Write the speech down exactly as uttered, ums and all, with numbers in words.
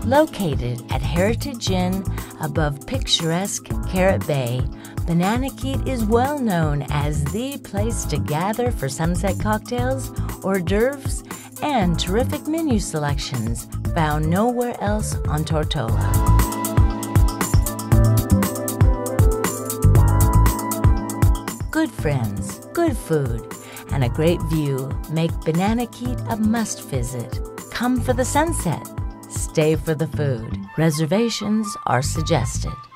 Located at Heritage Inn above picturesque Carrot Bay, Bananakeet is well known as the place to gather for sunset cocktails, hors d'oeuvres, and terrific menu selections found nowhere else on Tortola. Good friends, good food, and a great view make Bananakeet a must-visit. Come for the sunset. Stay for the food. Reservations are suggested.